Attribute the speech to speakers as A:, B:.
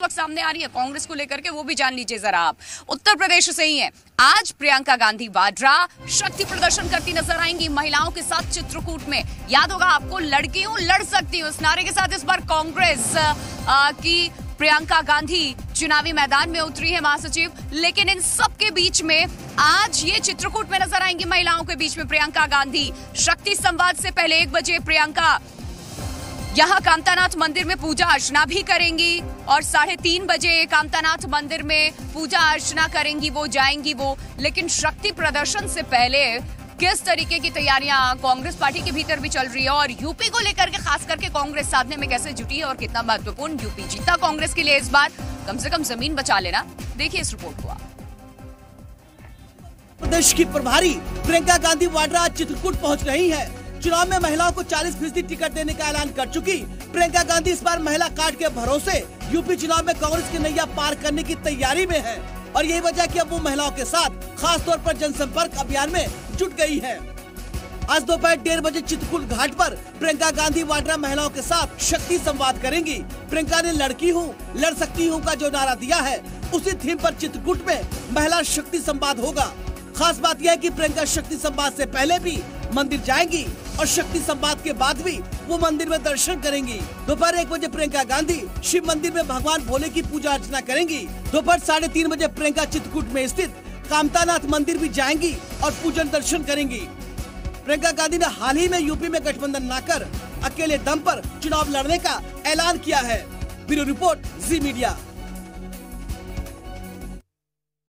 A: वक्त सामने आ रही है कांग्रेस को लेकर के, वो भी जान लीजिए जरा आप। उत्तर प्रदेश से ही है। आज प्रियंका गांधी वाड्रा शक्ति प्रदर्शन करती नजर आएंगी महिलाओं के साथ चित्रकूट में। याद होगा आपको, लड़की हूं लड़ सकती हूं, इस नारे के साथ इस बार कांग्रेस की प्रियंका गांधी चुनावी मैदान में उतरी है महासचिव। लेकिन इन सब के बीच में आज ये चित्रकूट में नजर आएंगी महिलाओं के बीच में प्रियंका गांधी। शक्ति संवाद से पहले 1 बजे प्रियंका यहाँ कामतानाथ मंदिर में पूजा अर्चना भी करेंगी और 3:30 बजे कामतानाथ मंदिर में पूजा अर्चना करेंगी, वो जाएंगी वो। लेकिन शक्ति प्रदर्शन से पहले किस तरीके की तैयारियां कांग्रेस पार्टी के भीतर भी चल रही है और यूपी को लेकर के खास करके कांग्रेस साधने में कैसे जुटी है और कितना महत्वपूर्ण यूपी जीता कांग्रेस के लिए इस बार, कम से कम जमीन बचा लेना। देखिए इस रिपोर्ट को आप।
B: प्रदेश की प्रभारी प्रियंका गांधी वाड्रा आज चित्रकूट पहुँच रही है। चुनाव में महिलाओं को 40% टिकट देने का ऐलान कर चुकी प्रियंका गांधी इस बार महिला कार्ड के भरोसे यूपी चुनाव में कांग्रेस की नैया पार करने की तैयारी में है और यही वजह कि अब वो महिलाओं के साथ खास तौर पर जनसंपर्क अभियान में जुट गई है। आज दोपहर 1:30 बजे चित्रकूट घाट पर प्रियंका गांधी वाड्रा महिलाओं के साथ शक्ति संवाद करेंगी। प्रियंका ने लड़की हूँ लड़ सकती हूँ का जो नारा दिया है, उसी थीम पर चित्रकूट में महिला शक्ति संवाद होगा। खास बात यह है कि प्रियंका शक्ति संवाद से पहले भी मंदिर जाएंगी और शक्ति संवाद के बाद भी वो मंदिर में दर्शन करेंगी। दोपहर 1 बजे प्रियंका गांधी शिव मंदिर में भगवान भोले की पूजा अर्चना करेंगी। दोपहर 3:30 बजे प्रियंका चित्रकूट में स्थित कामतानाथ मंदिर भी जाएंगी और पूजन दर्शन करेंगी। प्रियंका गांधी ने हाल ही में यूपी में गठबंधन न कर अकेले दम पर चुनाव लड़ने का ऐलान किया है। Bureau report, Zee media.